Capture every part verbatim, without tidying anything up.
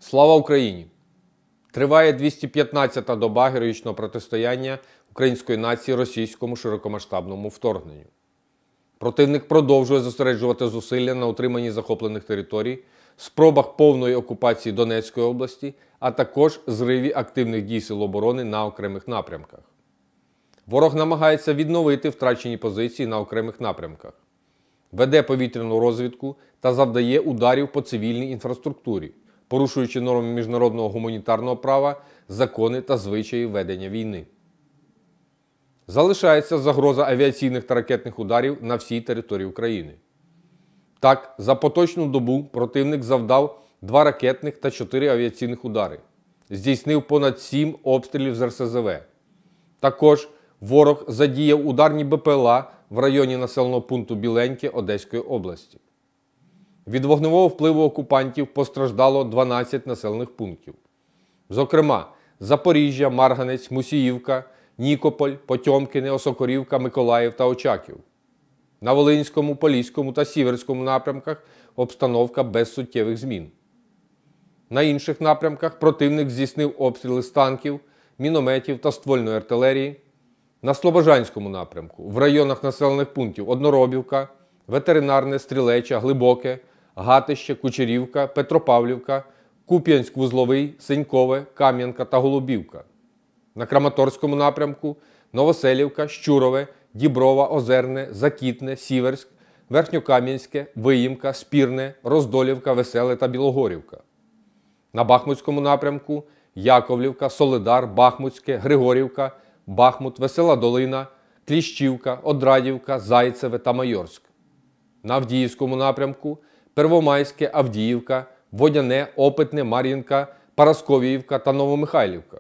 Слава Україні! Триває двісті п'ятнадцята доба героїчного протистояння української нації російському широкомасштабному вторгненню. Противник продовжує зосереджувати зусилля на утриманні захоплених територій, спробах повної окупації Донецької області, а також зриві активних дій Сил оборони на окремих напрямках. Ворог намагається відновити втрачені позиції на окремих напрямках, веде повітряну розвідку та завдає ударів по цивільній інфраструктурі, порушуючи норми міжнародного гуманітарного права, закони та звичаї ведення війни. Залишається загроза авіаційних та ракетних ударів на всій території України. Так, за поточну добу противник завдав два ракетних та чотири авіаційних удари, здійснив понад сім обстрілів з ер ес зе ве. Також ворог задіяв ударні бе пе el а в районі населеного пункту Біленьке Одеської області. Від вогневого впливу окупантів постраждало дванадцять населених пунктів. Зокрема, Запоріжжя, Марганець, Мусіївка, Нікополь, Потьомкіне, Осокорівка, Миколаїв та Очаків. На Волинському, Поліському та Сіверському напрямках обстановка без суттєвих змін. На інших напрямках противник здійснив обстріли з танків, мінометів та ствольної артилерії. На Слобожанському напрямку в районах населених пунктів Одноробівка, Ветеринарне, Стрілеча, Глибоке, Гатище, Кучерівка, Петропавлівка, Куп'янськ-Вузловий, Сенькове, Кам'янка та Голубівка. На Краматорському напрямку Новоселівка, Щурове, Діброва, Озерне, Закітне, Сіверськ, Верхньокам'янське, Виїмка, Спірне, Роздолівка, Веселе та Білогорівка. На Бахмутському напрямку Яковлівка, Солидар, Бахмутське, Григорівка, Бахмут, Весела Долина, Кліщівка, Одрадівка, Зайцеве та Майорськ. На Авдіївському напрямку Первомайське, Авдіївка, Водяне, Опитне, Мар'їнка, Парасковіївка та Новомихайлівка.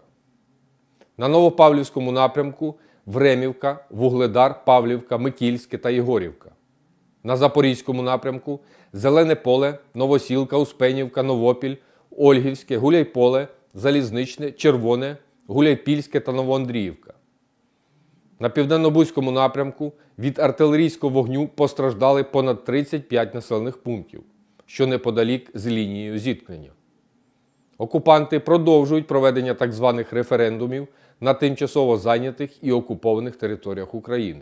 На Новопавлівському напрямку Времівка, Вугледар, Павлівка, Микільське та Єгорівка. На Запорізькому напрямку Зелене Поле, Новосілка, Успенівка, Новопіль, Ольгівське, Гуляйполе, Залізничне, Червоне, Гуляйпільське та Новоандріївка. На Південно-Бузькому напрямку від артилерійського вогню постраждали понад тридцять п'ять населених пунктів, що неподалік з лінією зіткнення. Окупанти продовжують проведення так званих референдумів на тимчасово зайнятих і окупованих територіях України.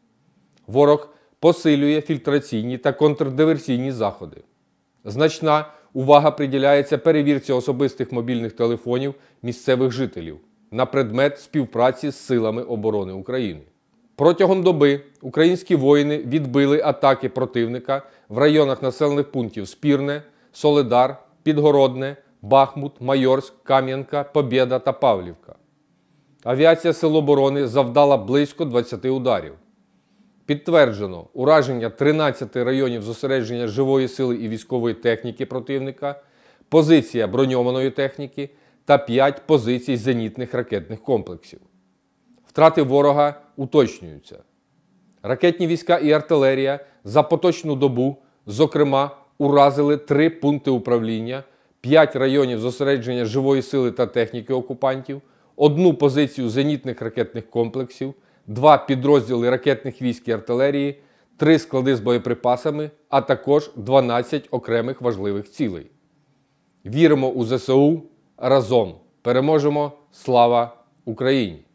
Ворог посилює фільтраційні та контрдиверсійні заходи. Значна увага приділяється перевірці особистих мобільних телефонів місцевих жителів на предмет співпраці з Силами оборони України. Протягом доби українські воїни відбили атаки противника в районах населених пунктів Спірне, Солидар, Підгородне, Бахмут, Майорськ, Кам'янка, Побєда та Павлівка. Авіація Сил оборони завдала близько двадцяти ударів. Підтверджено ураження тринадцяти районів зосередження живої сили і військової техніки противника, позиція броньованої техніки та п'ять позицій зенітних ракетних комплексів. Втрати ворога уточнюються. Ракетні війська і артилерія за поточну добу, зокрема, уразили три пункти управління, п'ять районів зосередження живої сили та техніки окупантів, одну позицію зенітних ракетних комплексів, два підрозділи ракетних військ і артилерії, три склади з боєприпасами, а також дванадцять окремих важливих цілей. Віримо у зе се у, разом переможемо! Слава Україні!